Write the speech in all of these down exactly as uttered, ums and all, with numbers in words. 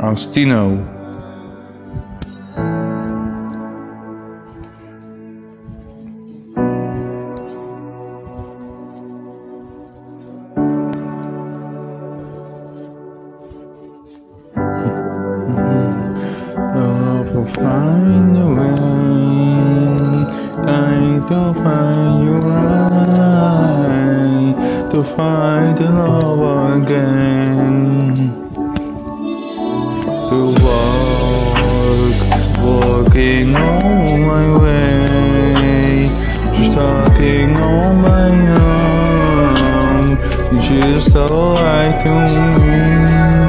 Alenstino. Love will find a way, I to find you right, to find the love again, to walk, walking on my way, just talking on my own, you just so right to me.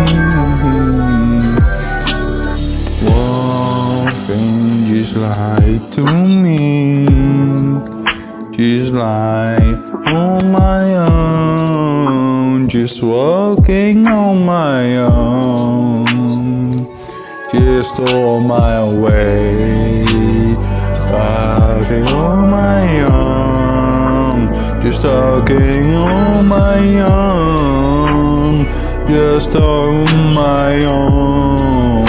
Just like to me, just like on my own, just walking on my own, just on my way, walking on my own, just talking on my own, just on my own.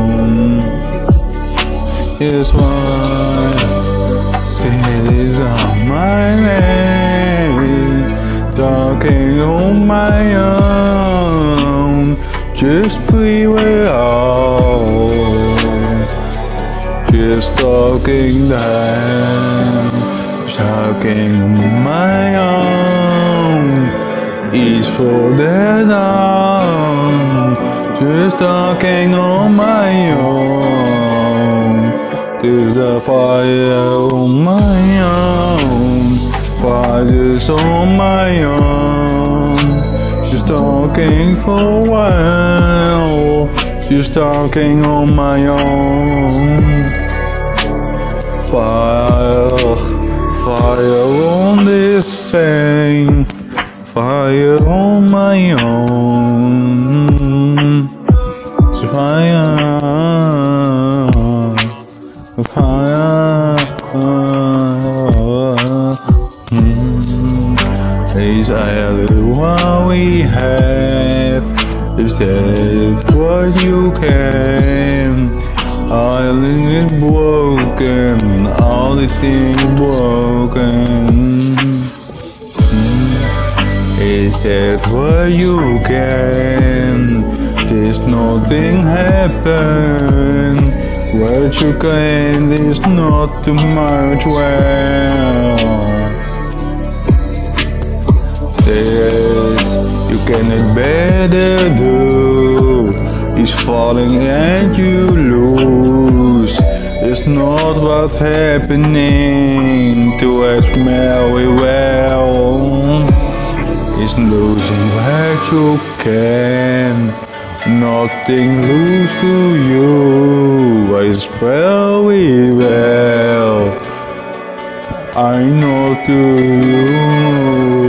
Just one cities on my way, talking on my own, just freeway out, just talking down, talking on my own, each for the dawn, just talking on my own. There's a fire on my own, fire's on my own. Just talking for a while, just talking on my own. Fire, fire on this thing, fire on my own. It's fire. Fire, mm. Is that what we have? Is that what you can? Island is broken, all the things broken. Mm. Is that what you can? There's nothing happen. What you can is not too much well. This you cannot better do is falling and you lose. It's not what's happening to us very well. It's losing what you can. Nothing lose to you, is very well. I know to you.